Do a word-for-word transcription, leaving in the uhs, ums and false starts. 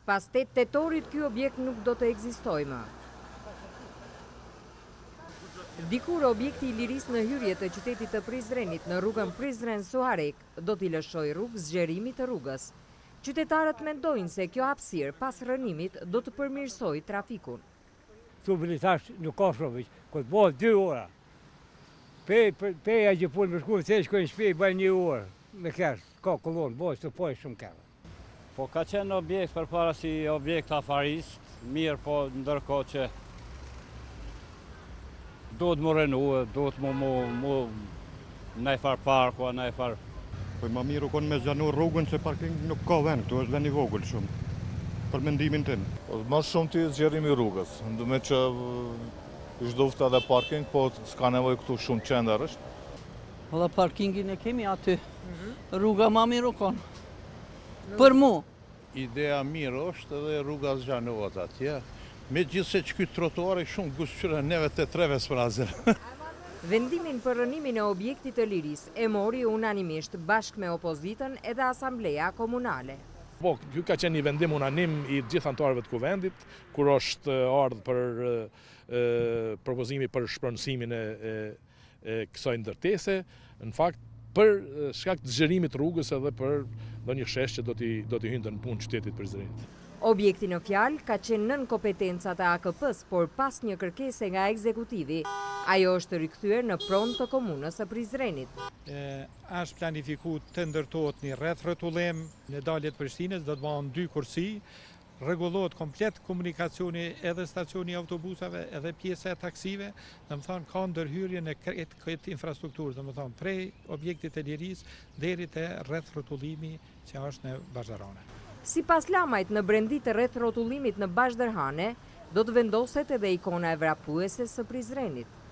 Pas tetë tetorit ky objekt nuk do të ekzistojë më. Dikur objekti i lirisë në hyrje të qytetit të Prizrenit në rrugën Prizren-Suarek do t'i lëshoj rrugë zgjerimit të rrugës. Qytetarët mendojnë se kjo hapësirë pas rënimit do të përmirësojë trafikun. Tu bilitash nuk ka shumë, kur të bëhet dy ora. Pe peja që punë për shkullë, se shkojnë shpi, bëjnë një orë. Me kesh, ka kolonë, bëjnë të pojë shumë kërë. Po ka qenë objekt për para si objekt afarist, mirë po ndërkohë që do të më renuë, do të më më nejfar parku, nejfar. Po ma mirë u konë me zgjanu rrugën se parking nuk ka vend, këtu është vend i vogël shumë, për mendimin tim. Ma shumë të zgjerimi rrugës, ndume që zhdofta dhe parking, po s'ka nevoj këtu shumë qendar është. Dhe parkingin e kemi aty, rruga ma mirë u konë, për mu. Ideja mirë është edhe rruga zgjanohet atje, me gjithë se që këtë trotuari shumë gusqyre neve të treve s'prazir. Vendimin për rënimin e objektit të lirisë e mori unanimisht bashkë me opozitën edhe asambleja komunale. Po, ky ka qenë një vendim unanim i gjithë anëtarëve të kuvendit, kur është ardhur për e, propozimi për shpronësimin e, e, e kësaj ndërtese, në fakt për shkak të zgjerimit rrugës edhe për ndonjë shesh që do t'i do t'i hynte në punë qytetit Prizrenit. Objekti në fjalë ka qenë nën kompetencat e A K P-s, por pas një kërkese nga ekzekutivi, ajo është rikthyer në pronë të komunës së Prizrenit. Është planifikuar të ndërtohet një rreth rrotullim në daljet Prishtinës, do të bëhen dy kursi, rregullohet komplet komunikacioni edhe stacioni i autobusave, edhe pjesa e taksive, domethënë ka ndërhyrje në këtë infrastrukturë, domethënë prej objektit të lirisë deri te rreth rrotullimi që është në Bazharane. Sipas lamajt në brendi të rreth rrotullimit në Bazhdërhane, do të vendoset edhe ikona e vrapuese së Prizrenit.